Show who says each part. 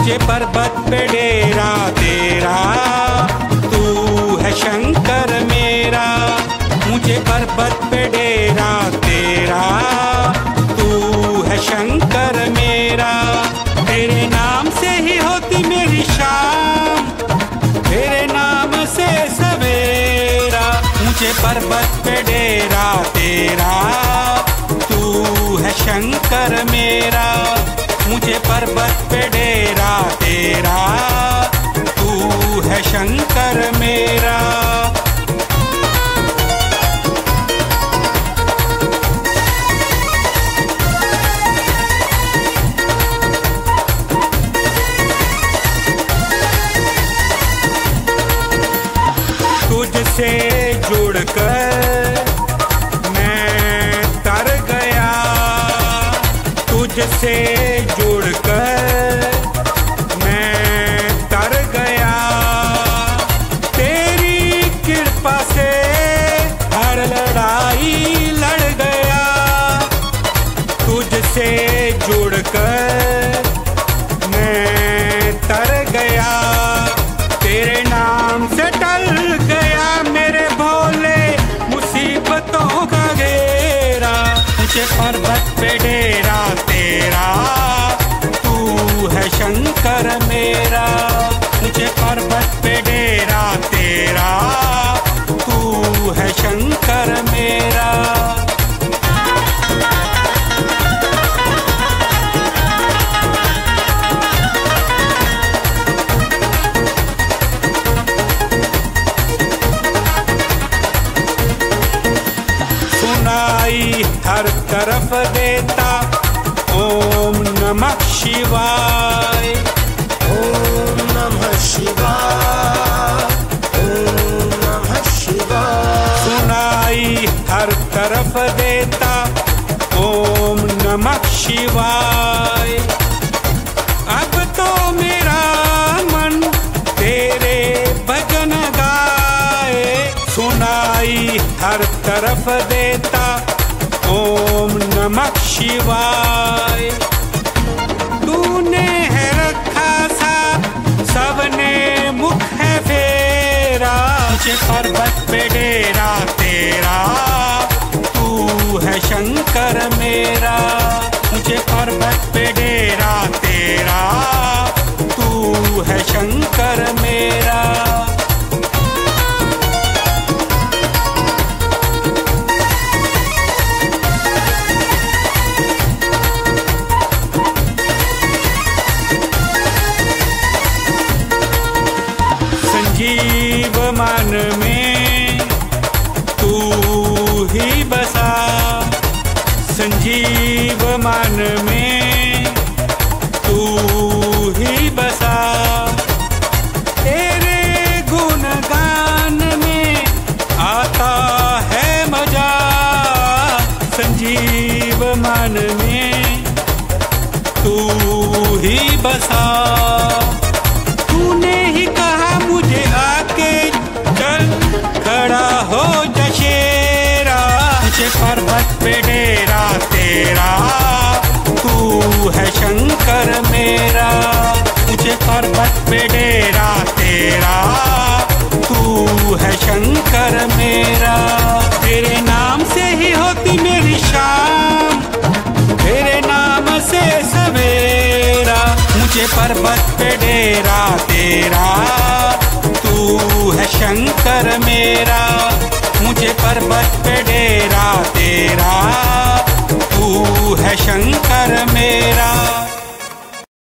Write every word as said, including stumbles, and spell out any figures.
Speaker 1: मुझे पर्वत पे डेरा तेरा, तू है शंकर मेरा। मुझे पर्वत पे डेरा तेरा, तू है शंकर मेरा। तेरे नाम से ही होती मेरी शाम, तेरे नाम से सवेरा। मुझे पर्वत पे डेरा तेरा, तू है शंकर मेरा। मुझे पर्वत पे डेरा तेरा, तू है शंकर मेरा। तुझसे जुड़कर मैं तर गया, तुझसे जुड़कर मैं तर गया। तेरी कृपा से हर लड़ाई लड़ गया। तुझसे जुड़कर मैं तर गया, तेरे नाम से टल गया मेरे भोले मुसीबतों का घेरा। मुझे पर्वत पे डेरा तेरा, तू है शंकर मेरा। मुझे पर्वत पे डेरा तेरा, तू है शंकर मेरा। सुनाई हर तरफ देता ओम नमः शिवाय,
Speaker 2: ओम नमः शिवाय, ओम नमः शिवाय।
Speaker 1: सुनाई हर तरफ देता ओम नमः शिवाय। अब तो मेरा मन तेरे भजन गाए। सुनाई हर तरफ देता ओम नमः शिवाय। तूने है रखा साथ, सबने मुख है फेरा। मुझे पर्वत पे डेरा तेरा, तू है शंकर मेरा। मुझे पर्वत पे डेरा तेरा, तू है शंकर मेरा। संजीव मन में तू ही बसा, संजीव मन में तू ही बसा। तेरे गुणगान में आता है मजा। संजीव मन में तू ही बसा। तूने ही कहा मुझे आके चल खड़ा हो जा शेरा। मुझे पर्वत पे डेरा तेरा, तू है शंकर मेरा। मुझे पर्वत पे डेरा तेरा, तू है शंकर मेरा। तेरे नाम से ही होती मेरी शाम, तेरे नाम से सवेरा। मुझे पर्वत पे डेरा तेरा, तू है शंकर मेरा।